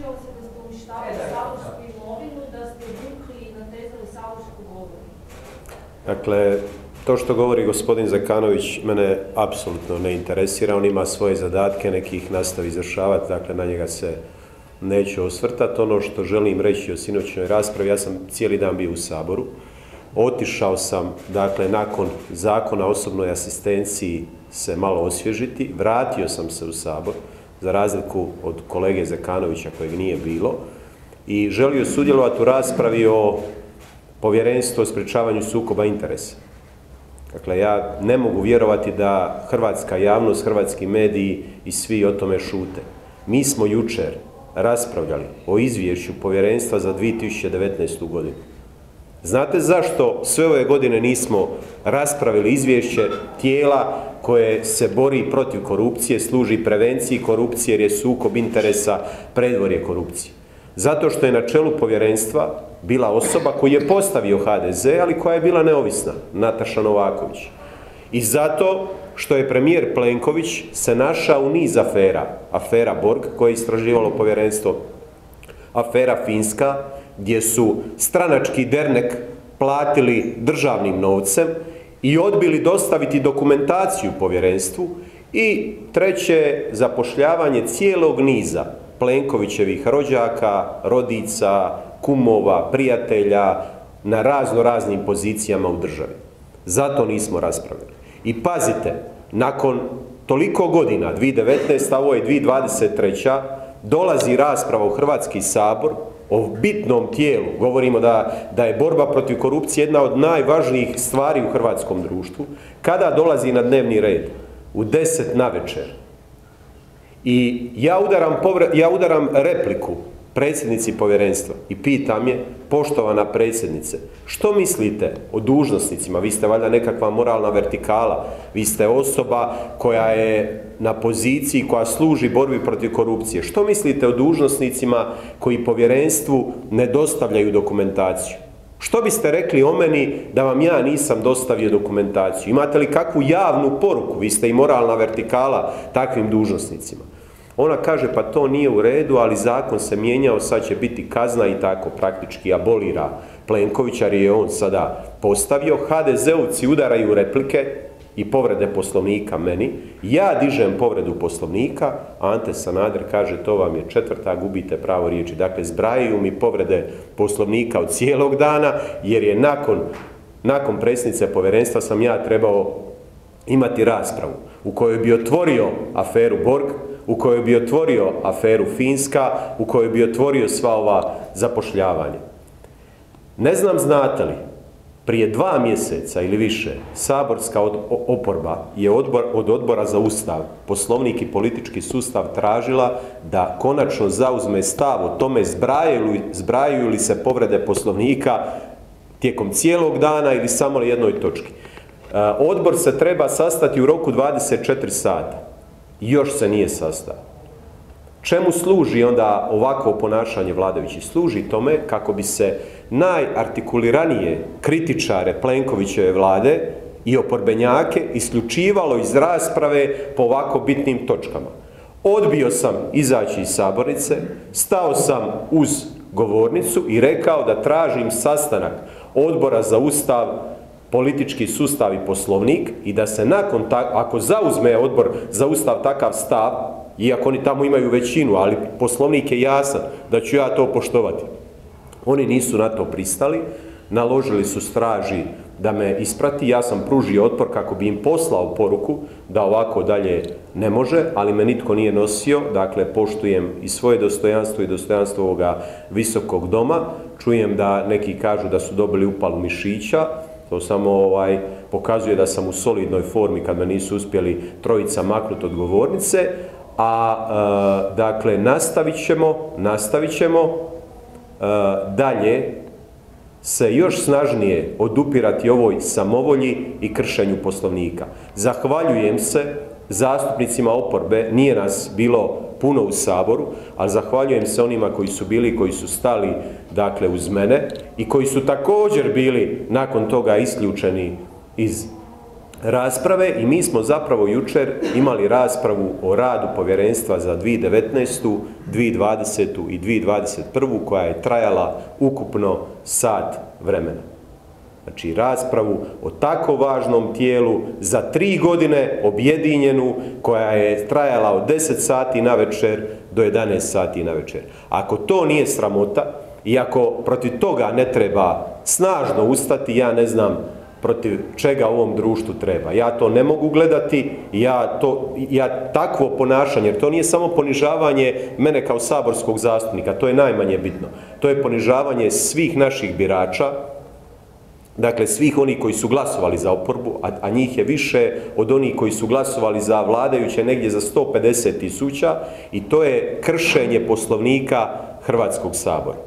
sumnjalo se da ste uništavali saborsku imovinu, da ste vukli i natezali saborsku govoru? Dakle, to što govori gospodin Zekanović mene apsolutno ne interesira, on ima svoje zadatke, neki ih nastavi izvršavati, dakle na njega se neću osvrtati. Ono što želim reći o sinoćnoj raspravi, ja sam cijeli dan bio u Saboru, otišao sam, dakle, nakon zakona o osobnoj asistenciji se malo osvježiti, vratio sam se u Sabor, za razliku od kolege Zekanovića kojeg nije bilo, i želio sudjelovati u raspravi o Povjerenstvu o sprječavanju sukoba interesa. Dakle, ja ne mogu vjerovati da hrvatska javnost, hrvatski mediji i svi o tome šute. Mi smo jučer raspravljali o izvješću Povjerenstva za 2019. godinu. Znate zašto sve ove godine nismo raspravili izvješće tijela koje se bori protiv korupcije, služi prevenciji korupcije jer je sukob interesa predvorje korupcije? Zato što je na čelu povjerenstva bila osoba koju je postavio HDZ, ali koja je bila neovisna, Nataša Novaković. I zato što je premijer Plenković se našao u niz afera. Afera Borg, koje je istraživalo povjerenstvo, afera Finska, gdje su stranački dernek platili državnim novcem i odbili dostaviti dokumentaciju povjerenstvu, i treće, zapošljavanje cijelog niza Plenkovićevih rođaka, rodica, kumova, prijatelja na raznim pozicijama u državi. Zato nismo raspravljali. I pazite, nakon toliko godina, 2019. ovo je 2023. dolazi rasprava u Hrvatski sabor o bitnom tijelu. Govorimo da je borba protiv korupcije jedna od najvažnijih stvari u hrvatskom društvu. Kada dolazi na dnevni red? U 10 navečer. I ja udaram repliku predsjednici povjerenstva i pitam je: poštovana predsjednice, što mislite o dužnosnicima? Vi ste valjda nekakva moralna vertikala, vi ste osoba koja je na poziciji koja služi borbi protiv korupcije. Što mislite o dužnosnicima koji povjerenstvu ne dostavljaju dokumentaciju? Što biste rekli o meni da vam ja nisam dostavio dokumentaciju? Imate li kakvu javnu poruku? Vi ste i moralna vertikala takvim dužnosnicima. Ona kaže: pa to nije u redu, ali zakon se mijenjao, sad će biti kazna, i tako praktički abolira Plenkovića jer je on sada postavio. HDZ-ovci udaraju replike i povrede Poslovnika meni, ja dižem povredu Poslovnika, Ante Sanader kaže: to vam je 4., gubite pravo riječi. Dakle, zbrajaju mi povrede Poslovnika od cijelog dana, jer je nakon predsjednice povjerenstva sam ja trebao imati raspravu u kojoj bi otvorio aferu Borg, u kojoj bi otvorio aferu Finska, u kojoj bi otvorio sva ova zapošljavanja. Ne znam znate li, prije 2 mjeseca ili više saborska oporba je od Odbora za Ustav, Poslovnik i politički sustav tražila da konačno zauzme stav o tome zbrajaju li se povrede Poslovnika tijekom cijelog dana ili samo na jednoj točki. Odbor se treba sastati u roku 24 sata. Još se nije sastao. Čemu služi onda ovakvo ponašanje vladajućih? Služi tome kako bi se najartikuliranije kritičare Plenkovićeve vlade i oporbenjake isključivalo iz rasprave po ovako bitnim točkama. Odbio sam izaći iz sabornice, stao sam uz govornicu i rekao da tražim sastanak Odbora za Ustav, politički sustav i Poslovnik, i da se ako zauzme Odbor za Ustav takav stav, iako oni tamo imaju većinu, ali Poslovnik je jasan, da ću ja to poštovati. Oni nisu na to pristali, naložili su straži da me isprati, ja sam pružio otpor kako bi im poslao poruku da ovako dalje ne može, ali me nitko nije nosio. Dakle, poštujem i svoje dostojanstvo i dostojanstvo ovoga visokog doma. Čujem da neki kažu da su dobili upalu mišića. To samo pokazuje da sam u solidnoj formi kad me nisu uspjeli trojica maknuti od govornice. Dakle, nastavit ćemo dalje se još snažnije odupirati ovoj samovolji i kršenju Poslovnika. Zahvaljujem se zastupnicima oporbe, nije nas bilo puno u Saboru, ali zahvaljujem se onima koji su bili, koji su stali, dakle, uz mene i koji su također bili nakon toga isključeni iz rasprave i mi smo zapravo jučer imali raspravu o radu povjerenstva za 2019., 2020. i 2021. koja je trajala ukupno sat vremena. Znači raspravu o tako važnom tijelu za 3 godine objedinjenu koja je trajala od 10 sati navečer do 11 sati navečer. Ako to nije sramota i ako protiv toga ne treba snažno ustati, ja ne znam protiv čega u ovom društvu treba. Ja to ne mogu gledati, ja takvo ponašanje, jer to nije samo ponižavanje mene kao saborskog zastupnika, to je najmanje bitno. To je ponižavanje svih naših birača, dakle svih onih koji su glasovali za oporbu, a njih je više od onih koji su glasovali za vladajuće, negdje za 150.000, i to je kršenje Poslovnika Hrvatskog sabora.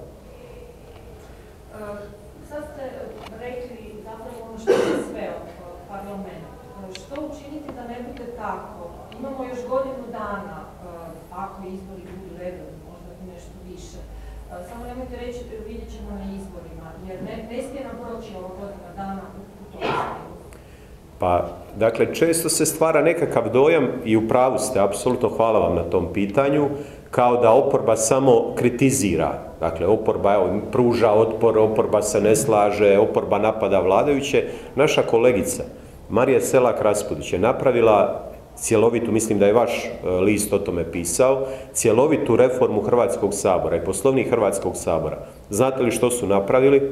Sad ste rekli zapravo ono što je sveo parlament. Što učiniti da ne bude tako? Imamo još godinu dana, ako izbori budu redovni, možda nešto više. Samo nemojte reći, vidjet ćemo na izborima, jer ne smije nam proći ova godina dana u tom smislu. Pa, dakle, često se stvara nekakav dojam, i u pravu ste, apsolutno, hvala vam na tom pitanju, kao da oporba samo kritizira. Dakle, oporba, evo, pruža otpor, oporba se ne slaže, oporba napada vladajuće. Naša kolegica Marija Selak-Raspudić je napravila cjelovitu, mislim da je vaš list o tome pisao, cjelovitu reformu Hrvatskog sabora i Poslovnik Hrvatskog sabora. Znate li što su napravili?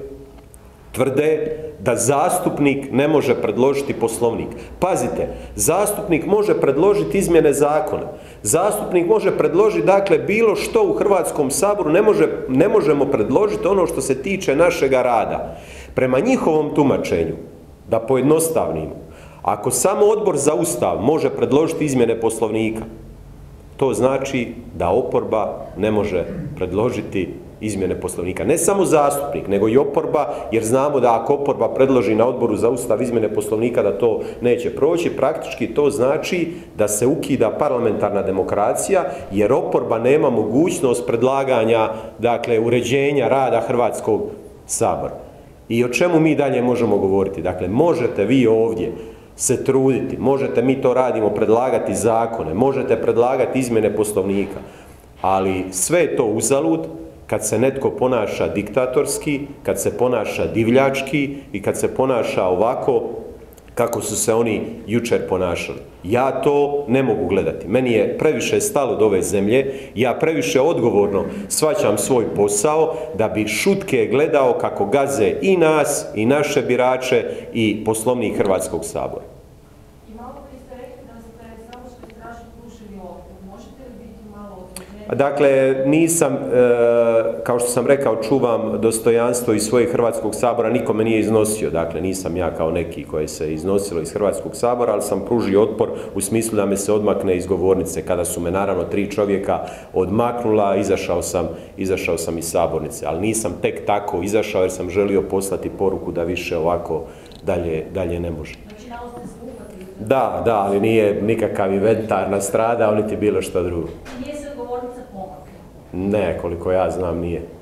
Tvrde da zastupnik ne može predložiti poslovnik. Pazite, zastupnik može predložiti izmjene zakona. Zastupnik može predložiti, dakle, bilo što u Hrvatskom saboru, ne možemo predložiti ono što se tiče našega rada. Prema njihovom tumačenju, da pojednostavnimo, ako samo Odbor za Ustav može predložiti izmjene Poslovnika, to znači da oporba ne može predložiti izmjene Poslovnika. Ne samo zastupnik, nego i oporba, jer znamo da ako oporba predloži na Odboru za Ustav izmjene Poslovnika da to neće proći, praktički to znači da se ukida parlamentarna demokracija, jer oporba nema mogućnost predlaganja, dakle, uređenja rada Hrvatskog sabora. I o čemu mi dalje možemo govoriti? Dakle, možete vi ovdje se truditi, možete, mi to radimo, predlagati zakone, možete predlagati izmjene Poslovnika, ali sve je to uzalud kad se netko ponaša diktatorski, kad se ponaša divljački i kad se ponaša ovako kako su se oni jučer ponašali. Ja to ne mogu gledati. Meni je previše stalo do ove zemlje, ja previše odgovorno shvaćam svoj posao da bi šutke gledao kako gaze i nas, i naše birače, i Poslovnik Hrvatskog sabora. I malo prije ste rekli da ste saborskoj straži pružili otpor. Možete li biti malo otvoreni? Dakle, nisam, kao što sam rekao, čuvam dostojanstvo iz svojeg Hrvatskog sabora, nikome nije iznosio, dakle nisam ja kao neki koji se iznosilo iz Hrvatskog sabora, ali sam pružio otpor u smislu da me se odmakne iz govornice, kada su me naravno 3 čovjeka odmaknula, izašao sam iz sabornice, ali nisam tek tako izašao jer sam želio poslati poruku da više ovako dalje ne može. Znači, malo ste zvukati? Da, ali nije nikakav inventar nastradao, niti bilo što drugo. Nije se govornica pomakla? Ne, koliko ja znam, nije.